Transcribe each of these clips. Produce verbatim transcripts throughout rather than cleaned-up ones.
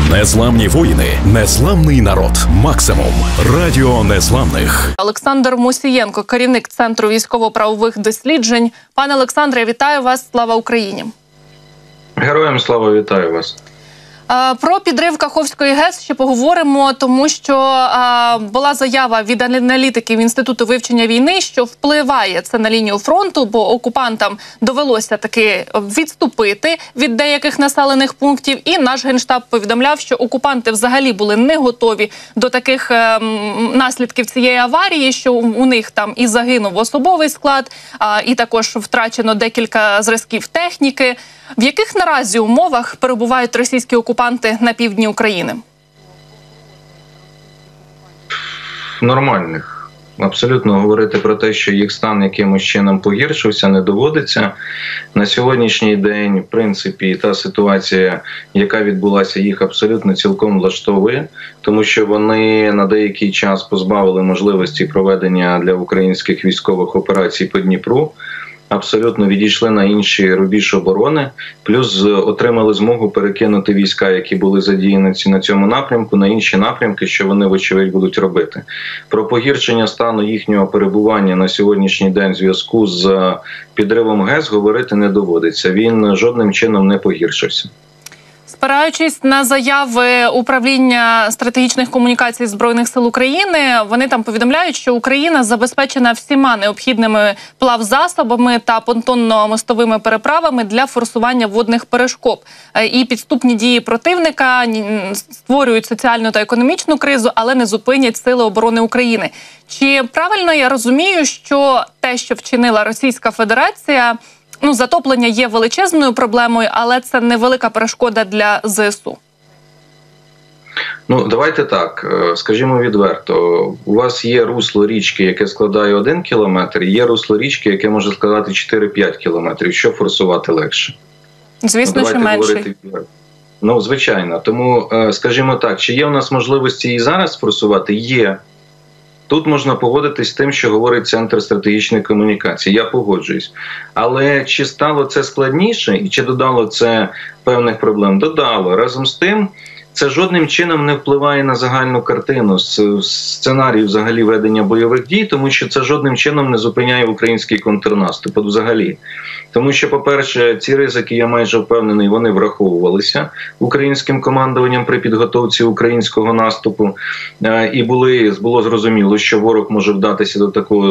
Незламні воїни, незламний народ. Максимум. Радіо Незламних. Олександр Мусієнко, керівник Центру військово-правових досліджень. Пане Олександре, вітаю вас. Слава Україні. Героям слава, вітаю вас. Про підрив Каховської ГЕС ще поговоримо, тому що а, була заява від аналітиків Інституту вивчення війни, що впливає це на лінію фронту, бо окупантам довелося таки відступити від деяких населених пунктів. І наш Генштаб повідомляв, що окупанти взагалі були не готові до таких е, наслідків цієї аварії, що у них там і загинув особовий склад, а, і також втрачено декілька зразків техніки. В яких наразі умовах перебувають російські окупанти на півдні України? Нормальних. Абсолютно говорити про те, що їх стан якимось чином погіршився, не доводиться. На сьогоднішній день, в принципі, та ситуація, яка відбулася, їх абсолютно цілком влаштовує, тому що вони на деякий час позбавили можливості проведення для українських військових операцій по Дніпру, абсолютно відійшли на інші рубіж оборони, плюс отримали змогу перекинути війська, які були задіяні на цьому напрямку, на інші напрямки, що вони, вочевидь, будуть робити. Про погіршення стану їхнього перебування на сьогоднішній день в зв'язку з підривом ГЕС говорити не доводиться. Він жодним чином не погіршився. Спираючись на заяви управління стратегічних комунікацій Збройних сил України, вони там повідомляють, що Україна забезпечена всіма необхідними плавзасобами та понтонно-мостовими переправами для форсування водних перешкод. І підступні дії противника створюють соціальну та економічну кризу, але не зупинять Сили оборони України. Чи правильно я розумію, що те, що вчинила Російська Федерація, ну, затоплення є величезною проблемою, але це невелика перешкода для ЗСУ? Ну, давайте так, скажімо відверто. У вас є русло річки, яке складає один кілометр, і є русло річки, яке може складати чотири-п'ять кілометрів. Що форсувати легше? Звісно, ну, що менше. Ну, звичайно. Тому, скажімо так, чи є у нас можливості і зараз форсувати? Є. Тут можна погодитись з тим, що говорить Центр стратегічної комунікації. Я погоджуюсь. Але чи стало це складніше і чи додало це певних проблем? Додало. Разом з тим, це жодним чином не впливає на загальну картину сценарію взагалі ведення бойових дій, тому що це жодним чином не зупиняє український контрнаступ. От взагалі. Тому що, по-перше, ці ризики, я майже впевнений, вони враховувалися українським командуванням при підготовці українського наступу. І були, було зрозуміло, що ворог може вдатися до такого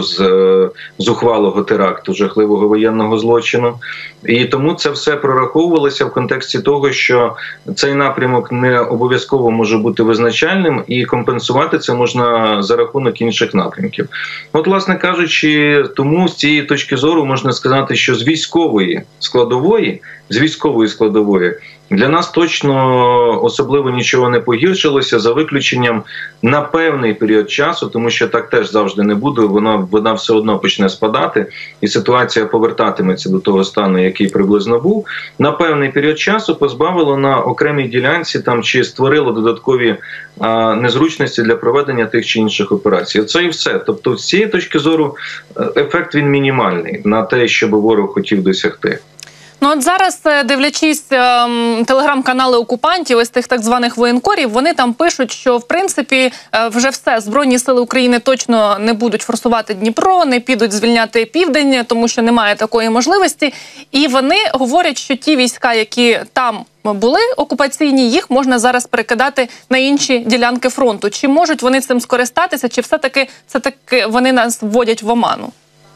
зухвалого теракту, жахливого воєнного злочину. І тому це все прораховувалося в контексті того, що цей напрямок не обов'язково може бути визначальним, і компенсувати це можна за рахунок інших напрямків. От, власне кажучи, тому з цієї точки зору можна сказати, що з військової складової, з військової складової для нас точно особливо нічого не погіршилося, за виключенням на певний період часу, тому що так теж завжди не буде, вона, вона все одно почне спадати, і ситуація повертатиметься до того стану, який приблизно був. На певний період часу позбавило на окремій ділянці там чи створило додаткові а, незручності для проведення тих чи інших операцій. Це і все. Тобто, з цієї точки зору ефект він мінімальний на те, що би ворог хотів досягти. Ну от зараз, дивлячись ем, телеграм-канали окупантів, ось тих так званих воєнкорів, вони там пишуть, що в принципі е, вже все, Збройні сили України точно не будуть форсувати Дніпро, не підуть звільняти Південь, тому що немає такої можливості. І вони говорять, що ті війська, які там були окупаційні, їх можна зараз перекидати на інші ділянки фронту. Чи можуть вони цим скористатися, чи все-таки все-таки вони нас вводять в оману?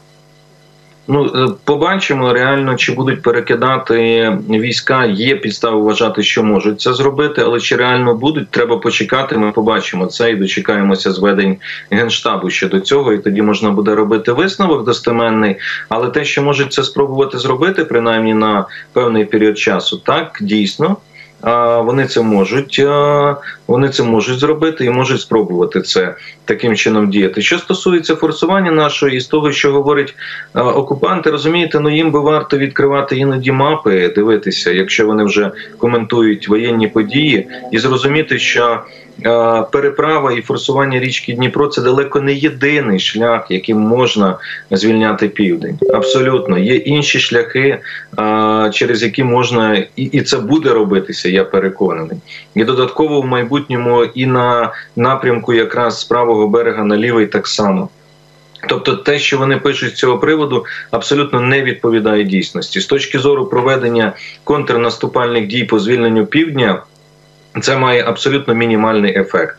Ну, побачимо реально, чи будуть перекидати війська. Є підстави вважати, що можуть це зробити, але чи реально будуть, треба почекати, ми побачимо це і дочекаємося зведень Генштабу щодо цього, і тоді можна буде робити висновок достеменний. Але те, що можуть це спробувати зробити, принаймні на певний період часу, так, дійсно. Вони це можуть, вони це можуть зробити і можуть спробувати це таким чином діяти. Що стосується форсування нашого і з того, що говорять окупанти, розумієте, ну їм би варто відкривати іноді мапи, дивитися, якщо вони вже коментують воєнні події, і зрозуміти, що переправа і форсування річки Дніпро – це далеко не єдиний шлях, яким можна звільняти південь. Абсолютно. Є інші шляхи, через які можна, і це буде робитися, я переконаний. І додатково в майбутньому і на напрямку якраз з правого берега на лівий так само. Тобто те, що вони пишуть з цього приводу, абсолютно не відповідає дійсності. З точки зору проведення контрнаступальних дій по звільненню півдня, це має абсолютно мінімальний ефект.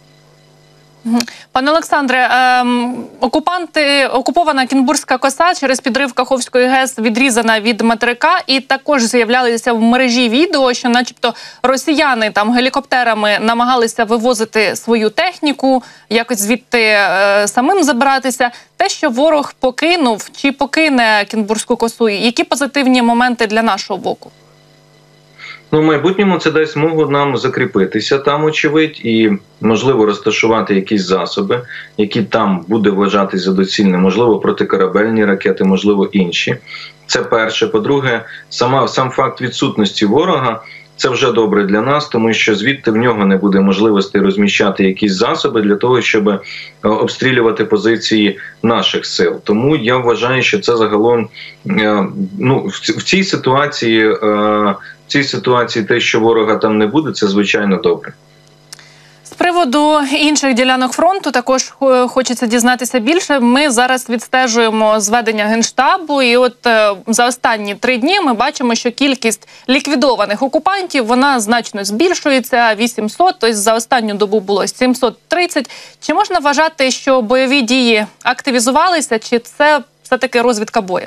Пане Олександре, ем, окупанти, окупована Кінбурзька коса через підрив Каховської ГЕС відрізана від материка, і також з'являлися в мережі відео, що начебто росіяни там гелікоптерами намагалися вивозити свою техніку, якось звідти е, самим забиратися. Те, що ворог покинув чи покине Кінбурзьку косу, які позитивні моменти для нашого боку? Ну, в майбутньому це дасть змогу нам закріпитися там, очевидь, і, можливо, розташувати якісь засоби, які там буде вважатись за доцільне, можливо, протикорабельні ракети, можливо, інші. Це перше. По-друге, сама, сам факт відсутності ворога – це вже добре для нас, тому що звідти в нього не буде можливості розміщати якісь засоби для того, щоб обстрілювати позиції наших сил. Тому я вважаю, що це загалом, ну, в цій ситуації, в цій ситуації те, що ворога там не буде, це звичайно добре. З приводу інших ділянок фронту також хочеться дізнатися більше. Ми зараз відстежуємо зведення Генштабу, і от е, за останні три дні ми бачимо, що кількість ліквідованих окупантів, вона значно збільшується, вісімсот, тобто за останню добу було сімсот тридцять. Чи можна вважати, що бойові дії активізувалися, чи це все-таки розвідка боєм?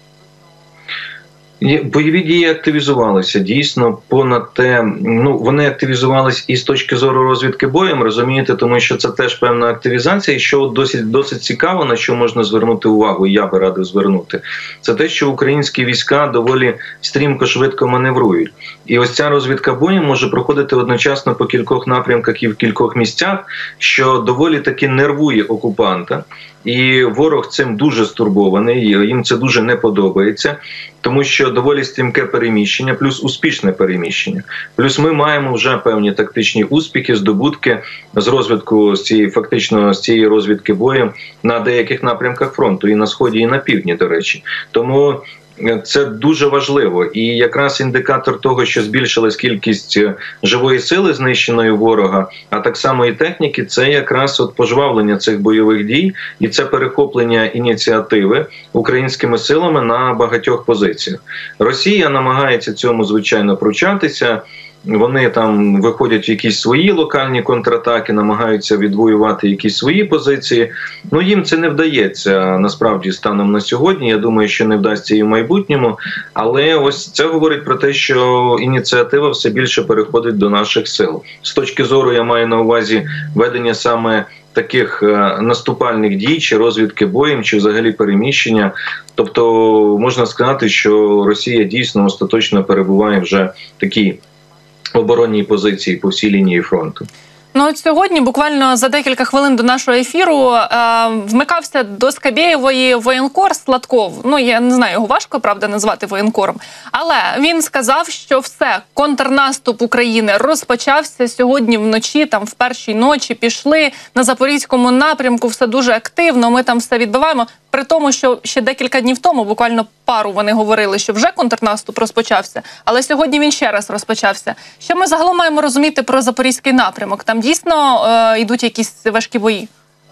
Бойові дії активізувалися, дійсно, понад те, ну, вони активізувалися і з точки зору розвідки боєм, розумієте, тому що це теж певна активізація, і що досить, досить цікаво, на що можна звернути увагу, і я би радив звернути, це те, що українські війська доволі стрімко, швидко маневрують. І ось ця розвідка боєм може проходити одночасно по кількох напрямках і в кількох місцях, що доволі таки нервує окупанта. І ворог цим дуже стурбований, їм це дуже не подобається, тому що доволі стрімке переміщення, плюс успішне переміщення. Плюс ми маємо вже певні тактичні успіхи, здобутки з розвідку, з цієї, фактично з цієї розвідки боєм на деяких напрямках фронту, і на Сході, і на Півдні, до речі. Тому це дуже важливо. І якраз індикатор того, що збільшилась кількість живої сили знищеної ворога, а так само і техніки, це якраз от пожвавлення цих бойових дій, і це перехоплення ініціативи українськими силами на багатьох позиціях. Росія намагається цьому, звичайно, пручатися. Вони там виходять в якісь свої локальні контратаки, намагаються відвоювати якісь свої позиції. Ну, їм це не вдається, насправді, станом на сьогодні. Я думаю, що не вдасться і в майбутньому. Але ось це говорить про те, що ініціатива все більше переходить до наших сил. З точки зору, я маю на увазі ведення саме таких наступальних дій, чи розвідки боєм, чи взагалі переміщення. Тобто, можна сказати, що Росія дійсно остаточно перебуває вже в такій оборонній позиції по всій лінії фронту. Ну от сьогодні, буквально за декілька хвилин до нашого ефіру, е, вмикався до Скабєєвої воєнкор Сладков. Ну, я не знаю, його важко, правда, назвати воєнкором. Але він сказав, що все, контрнаступ України розпочався сьогодні вночі, там в першій ночі пішли на Запорізькому напрямку, все дуже активно, ми там все відбиваємо. При тому, що ще декілька днів тому, буквально пару, вони говорили, що вже контрнаступ розпочався, але сьогодні він ще раз розпочався. Що ми загалом маємо розуміти про Запорізький напрямок? Там дійсно е, йдуть якісь важкі бої?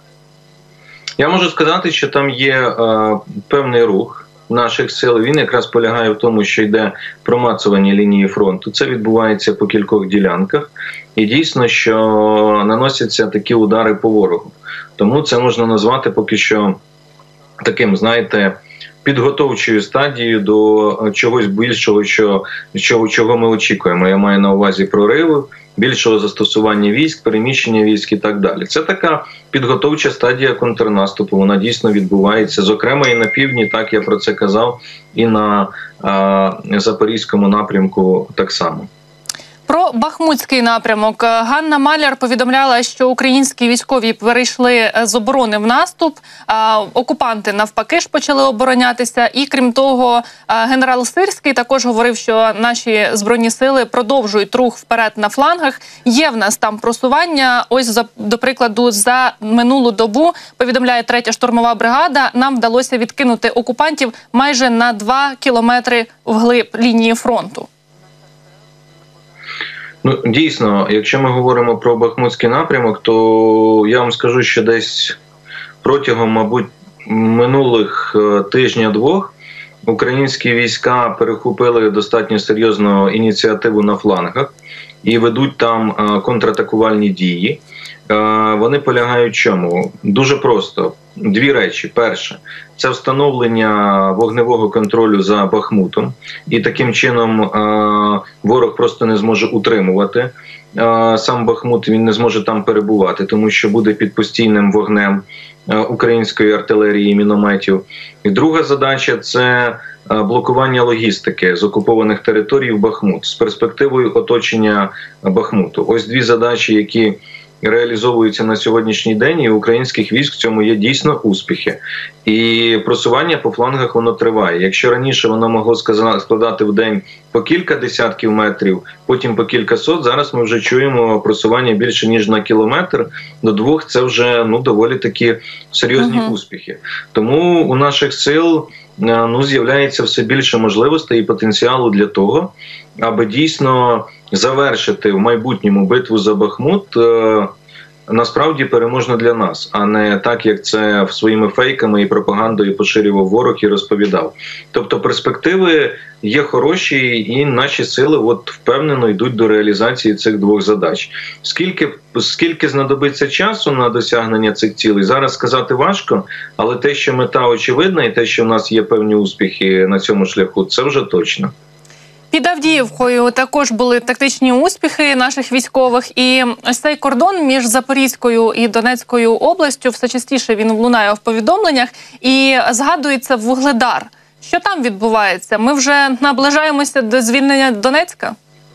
Я можу сказати, що там є е, певний рух наших сил. Він якраз полягає в тому, що йде промацування лінії фронту. Це відбувається по кількох ділянках. І дійсно, що наносяться такі удари по ворогу. Тому це можна назвати поки що таким, знаєте, підготовчою стадією до чогось більшого, що, чого, чого ми очікуємо. Я маю на увазі прориви, більшого застосування військ, переміщення військ і так далі. Це така підготовча стадія контрнаступу. Вона дійсно відбувається, зокрема і на півдні, так я про це казав, і на а, Запорізькому напрямку так само. Про Бахмутський напрямок. Ганна Маляр повідомляла, що українські військові перейшли з оборони в наступ, а окупанти навпаки ж почали оборонятися. І крім того, генерал Сирський також говорив, що наші збройні сили продовжують рух вперед на флангах. Є в нас там просування. Ось, до прикладу, за минулу добу, повідомляє третя штурмова бригада, нам вдалося відкинути окупантів майже на два кілометри вглиб лінії фронту. Ну, дійсно, якщо ми говоримо про Бахмутський напрямок, то я вам скажу, що десь протягом, мабуть, минулих тижня-двох українські війська перехопили достатньо серйозну ініціативу на флангах і ведуть там контратакувальні дії. Вони полягають в чому? Дуже просто. Дві речі. Перше – це встановлення вогневого контролю за Бахмутом. І таким чином ворог просто не зможе утримувати сам Бахмут, він не зможе там перебувати, тому що буде під постійним вогнем української артилерії і мінометів. І друга задача – це блокування логістики з окупованих територій в Бахмут з перспективою оточення Бахмуту. Ось дві задачі, які реалізовуються на сьогоднішній день, і українських військ в цьому є дійсно успіхи. І просування по флангах воно триває. Якщо раніше воно могло складати в день по кілька десятків метрів, потім по кілька сот, зараз ми вже чуємо просування більше ніж на кілометр, до двох це вже ну доволі такі серйозні uh-huh. успіхи. Тому у наших сил ну з'являється все більше можливостей і потенціалу для того, аби дійсно завершити в майбутньому битву за Бахмут е, насправді переможно для нас, а не так, як це своїми фейками і пропагандою поширював ворог і розповідав. Тобто перспективи є хороші, і наші сили от впевнено йдуть до реалізації цих двох задач. Скільки, скільки знадобиться часу на досягнення цих цілей, зараз сказати важко, але те, що мета очевидна і те, що в нас є певні успіхи на цьому шляху, це вже точно. Під Авдіївкою також були тактичні успіхи наших військових. І ось цей кордон між Запорізькою і Донецькою областю, все частіше він лунає в повідомленнях, і згадується Вугледар. Що там відбувається? Ми вже наближаємося до звільнення Донецька?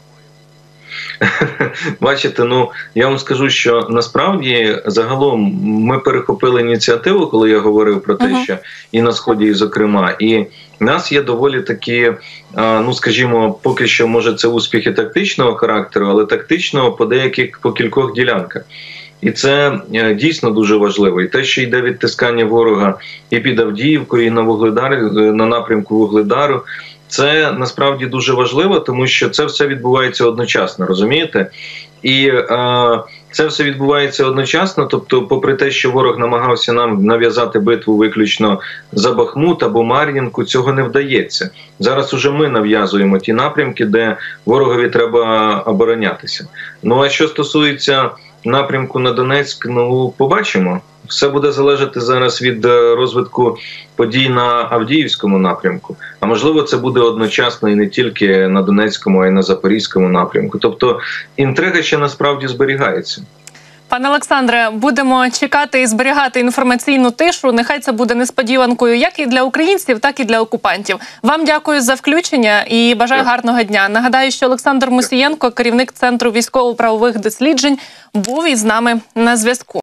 Бачите, ну, я вам скажу, що насправді загалом ми перехопили ініціативу, коли я говорив про те, uh-huh. що і на Сході, і зокрема, і в нас є доволі такі, ну, скажімо, поки що, може, це успіхи тактичного характеру, але тактичного по деяких, по кількох ділянках. І це дійсно дуже важливо. І те, що йде відтискання ворога і під Авдіївкою, і на Вугледар, на напрямку Вугледару, це насправді дуже важливо, тому що це все відбувається одночасно, розумієте? І е, це все відбувається одночасно, тобто попри те, що ворог намагався нам нав'язати битву виключно за Бахмут або Мар'їнку, цього не вдається. Зараз уже ми нав'язуємо ті напрямки, де ворогові треба оборонятися. Ну а що стосується напрямку на Донецьк, ну побачимо. Все буде залежати зараз від розвитку подій на Авдіївському напрямку. А можливо, це буде одночасно і не тільки на Донецькому, а й на Запорізькому напрямку. Тобто інтрига ще насправді зберігається. Пане Олександре, будемо чекати і зберігати інформаційну тишу. Нехай це буде несподіванкою як і для українців, так і для окупантів. Вам дякую за включення і бажаю так. гарного дня. Нагадаю, що Олександр Мусієнко, керівник Центру військово-правових досліджень, був із нами на зв'язку.